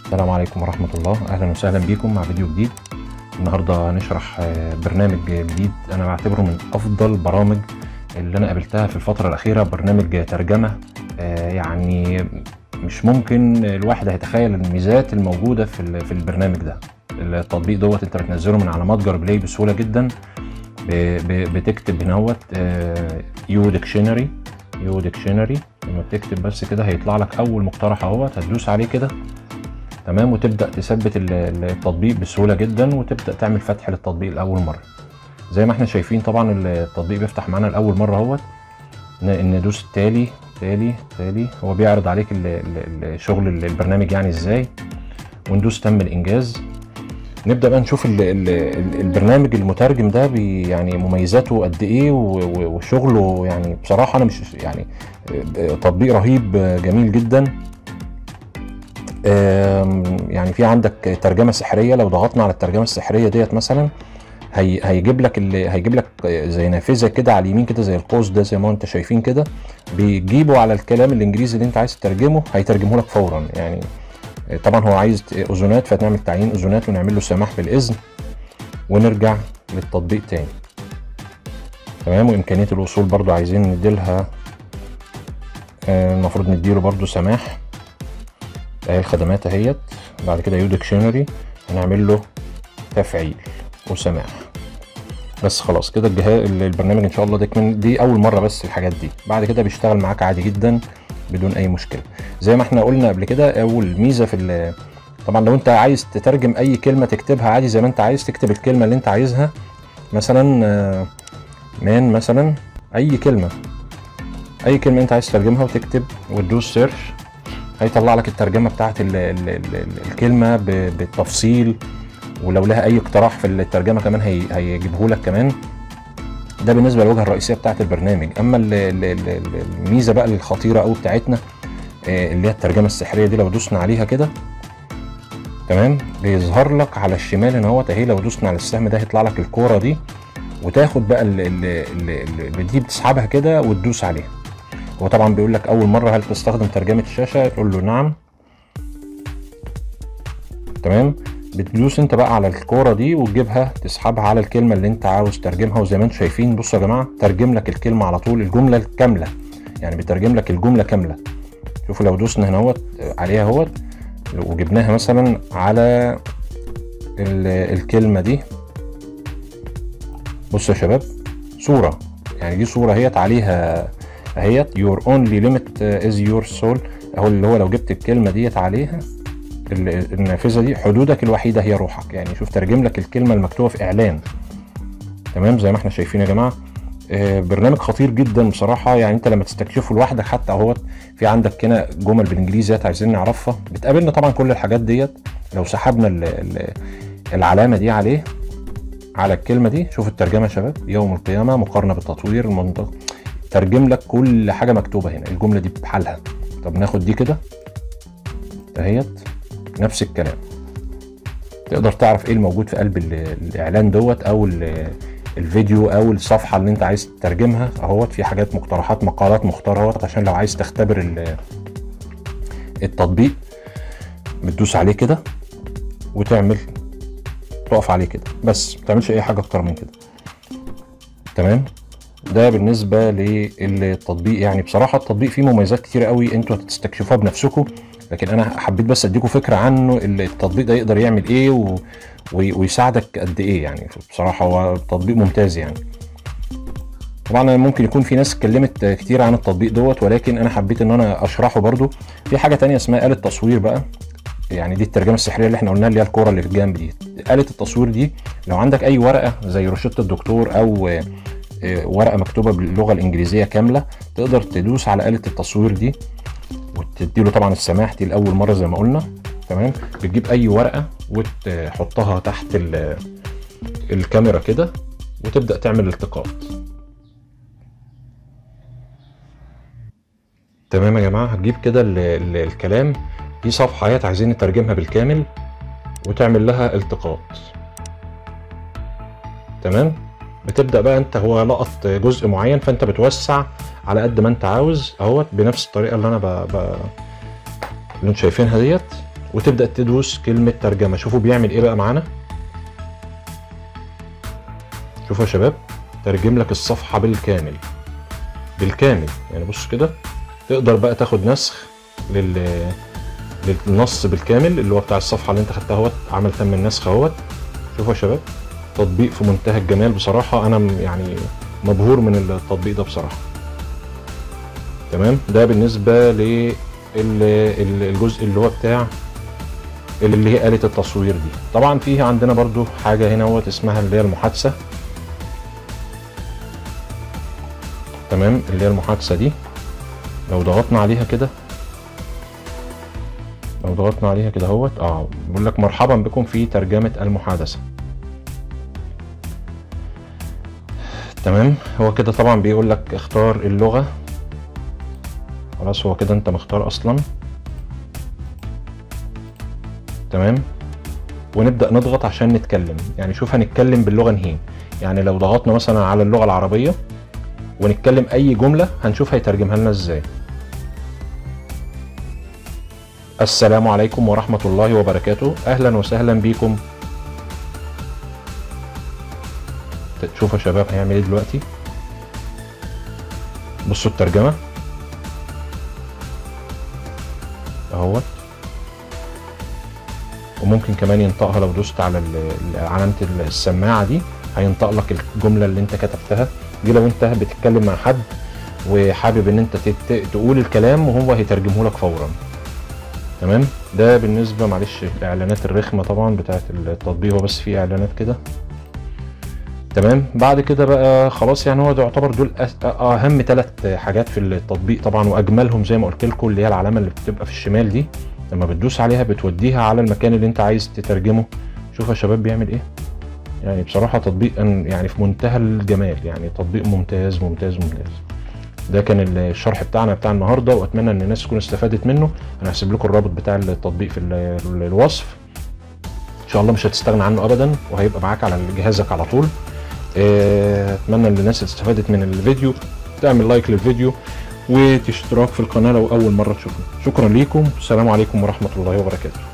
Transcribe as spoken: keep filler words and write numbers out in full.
السلام عليكم ورحمة الله، أهلا وسهلا بكم مع فيديو جديد. النهاردة هنشرح برنامج جديد أنا بعتبره من أفضل البرامج اللي أنا قابلتها في الفترة الأخيرة. برنامج ترجمة يعني مش ممكن الواحد هيتخيل الميزات الموجودة في في البرنامج ده. التطبيق دوت أنت بتنزله من على متجر بلاي بسهولة جدا. بتكتب هنا هوت يو ديكشنري يو ديكشنري لما بتكتب بس كده هيطلع لك أول مقترح اهوت، هتدوس عليه كده تمام، وتبدأ تثبت التطبيق بسهولة جدا وتبدأ تعمل فتح للتطبيق لأول مرة. زي ما احنا شايفين طبعا التطبيق بيفتح معانا لأول مرة اهوت. ندوس تالي تالي تالي، هو بيعرض عليك الشغل البرنامج يعني ازاي، وندوس تم الإنجاز. نبدأ بقى نشوف ال ال البرنامج المترجم ده يعني مميزاته قد ايه وشغله. يعني بصراحة انا مش يعني تطبيق رهيب جميل جدا. يعني في عندك الترجمه السحريه، لو ضغطنا على الترجمه السحريه ديت مثلا هي هيجيب لك اللي هيجيب لك زي نافذه كده على اليمين كده زي القوس ده زي ما انت شايفين كده، بيجيبه على الكلام الانجليزي اللي انت عايز تترجمه هيترجمه لك فورا. يعني طبعا هو عايز اذونات فنعمل تعيين اذونات ونعمل له سماح بالاذن ونرجع للتطبيق تاني تمام. وامكانيه الوصول برضو عايزين نديلها، المفروض نديله برضو سماح. اهي الخدمات اهيت. بعد كده يو ديكشنري هنعمل له تفعيل وسماح بس. خلاص كده الجهاز البرنامج ان شاء الله ده دي اول مره بس الحاجات دي، بعد كده بيشتغل معاك عادي جدا بدون اي مشكله. زي ما احنا قلنا قبل كده، اول ميزه في طبعا لو انت عايز تترجم اي كلمه تكتبها عادي زي ما انت عايز، تكتب الكلمه اللي انت عايزها مثلا مان مثلا، اي كلمه اي كلمه انت عايز تترجمها وتكتب وتدوس سيرش هيطلع لك الترجمه بتاعت ال ال ال الكلمه بالتفصيل، ولو لها اي اقتراح في الترجمه كمان هي هيجيبه لك كمان. ده بالنسبه للواجهه الرئيسيه بتاعت البرنامج. اما ال ال ال الميزه بقى الخطيره قوي بتاعتنا اللي هي الترجمه السحريه دي، لو دوسنا عليها كده تمام بيظهر لك على الشمال هنا اهوت اهي. لو دوسنا على السهم ده هيطلع لك الكوره دي، وتاخد بقى اللي دي بتسحبها كده وتدوس عليها. هو طبعا بيقول لك اول مره هل تستخدم ترجمه الشاشه، تقول له نعم تمام. بتدوس انت بقى على الكوره دي وتجيبها تسحبها على الكلمه اللي انت عاوز ترجمها. وزي ما انتم شايفين بصوا يا جماعه ترجم لك الكلمه على طول، الجمله الكامله، يعني بترجم لك الجمله كامله. شوفوا لو دوسنا هنا اهوت عليها اهوت وجبناها مثلا على الكلمه دي، بصوا يا شباب صوره، يعني دي صوره هيت عليها اهيت your only limit is your soul اهو، اللي هو لو جبت الكلمه ديت عليها النافذه دي حدودك الوحيده هي روحك. يعني شوف ترجم لك الكلمه المكتوبه في اعلان تمام زي ما احنا شايفين يا جماعه. آه برنامج خطير جدا بصراحه. يعني انت لما تستكشفه لوحدك حتى اهوت في عندك هنا جمل بالانجليزي عايزين نعرفها، بتقابلنا طبعا كل الحاجات ديت. لو سحبنا ال ال العلامه دي عليه على الكلمه دي، شوف الترجمه يا شباب، يوم القيامه مقارنه بالتطوير المنطق، ترجم لك كل حاجه مكتوبه هنا الجمله دي بحالها. طب ناخد دي كده اهيت نفس الكلام، تقدر تعرف ايه الموجود في قلب الاعلان دوت او الفيديو او الصفحه اللي انت عايز تترجمها اهوت. في حاجات مقترحات مقالات مختاره اهوت عشان لو عايز تختبر التطبيق بتدوس عليه كده وتعمل تقف عليه كده بس، ما تعملش اي حاجه اكتر من كده تمام. ده بالنسبه للتطبيق. يعني بصراحه التطبيق فيه مميزات كتيره قوي انتوا هتستكشفوها بنفسكم، لكن انا حبيت بس اديكم فكره عنه التطبيق ده يقدر يعمل ايه و... ويساعدك قد ايه. يعني بصراحه هو تطبيق ممتاز. يعني طبعا ممكن يكون في ناس اتكلمت كتير عن التطبيق دوت، ولكن انا حبيت ان انا اشرحه برضو. في حاجه تانية اسمها آلة تصوير بقى، يعني دي الترجمه السحريه اللي احنا قلناها اللي هي الكوره اللي في الجنب دي. آلة التصوير دي لو عندك اي ورقه زي روشته الدكتور او ورقه مكتوبه باللغه الانجليزيه كامله، تقدر تدوس على آلة التصوير دي وتديله طبعا السماح دي لاول مره زي ما قلنا تمام. بتجيب اي ورقه وتحطها تحت الكاميرا كده وتبدا تعمل التقاط تمام يا جماعه. هتجيب كده الكلام دي صفحه اهيت عايزين نترجمها بالكامل وتعمل لها التقاط تمام. بتبدا بقى انت، هو لقط جزء معين فانت بتوسع على قد ما انت عاوز اهوت بنفس الطريقه اللي انا ب... ب... اللي انتوا شايفينها ديت، وتبدا تدوس كلمه ترجمه. شوفوا بيعمل ايه بقى معانا. شوفوا يا شباب، ترجم لك الصفحه بالكامل بالكامل. يعني بص كده، تقدر بقى تاخد نسخ لل للنص بالكامل اللي هو بتاع الصفحه اللي انت خدتها اهوت، عمل تم النسخ اهوت. شوفوا يا شباب، تطبيق في منتهى الجمال بصراحه. انا يعني مبهور من التطبيق ده بصراحه. تمام، ده بالنسبه للجزء اللي هو بتاع اللي هي آلة التصوير دي. طبعا فيه عندنا برضو حاجه هنا اهوت اسمها اللي هي المحادثه. تمام، اللي هي المحادثه دي لو ضغطنا عليها كده، لو ضغطنا عليها كده اهوت اه بيقول لك مرحبا بكم في ترجمه المحادثه. تمام، هو كده طبعا بيقول لك اختار اللغه. خلاص، هو كده انت مختار اصلا. تمام، ونبدا نضغط عشان نتكلم. يعني شوف هنتكلم باللغه نهين. يعني لو ضغطنا مثلا على اللغه العربيه ونتكلم اي جمله، هنشوف هيترجمها لنا ازاي. السلام عليكم ورحمه الله وبركاته، اهلا وسهلا بيكم. شوفوا يا شباب هيعمل ايه دلوقتي. بصوا الترجمه اهوت، وممكن كمان ينطقها لو دوست على علامه السماعه دي، هينطق لك الجمله اللي انت كتبتها دي. لو انت بتتكلم مع حد وحابب ان انت تقول الكلام، وهو هيترجمه لك فورا. تمام، ده بالنسبه معلش الاعلانات الرخمه طبعا بتاعت التطبيق، هو بس فيه اعلانات كده. تمام، بعد كده بقى خلاص. يعني هو ده يعتبر دول اهم ثلاث حاجات في التطبيق طبعا، واجملهم زي ما قلت لكم اللي هي العلامه اللي بتبقى في الشمال دي، لما بتدوس عليها بتوديها على المكان اللي انت عايز تترجمه. شوف يا شباب بيعمل ايه. يعني بصراحه تطبيق يعني في منتهى الجمال، يعني تطبيق ممتاز ممتاز ممتاز. ده كان الشرح بتاعنا بتاع النهارده، واتمنى ان الناس تكون استفادت منه. انا هسيب لكم الرابط بتاع التطبيق في الوصف. ان شاء الله مش هتستغنى عنه ابدا، وهيبقى معاك على جهازك على طول. اتمنى ان الناس استفادت من الفيديو تعمل لايك للفيديو وتشترك في القناه لو اول مره تشوفنا. شكرا ليكم، السلام عليكم ورحمه الله وبركاته.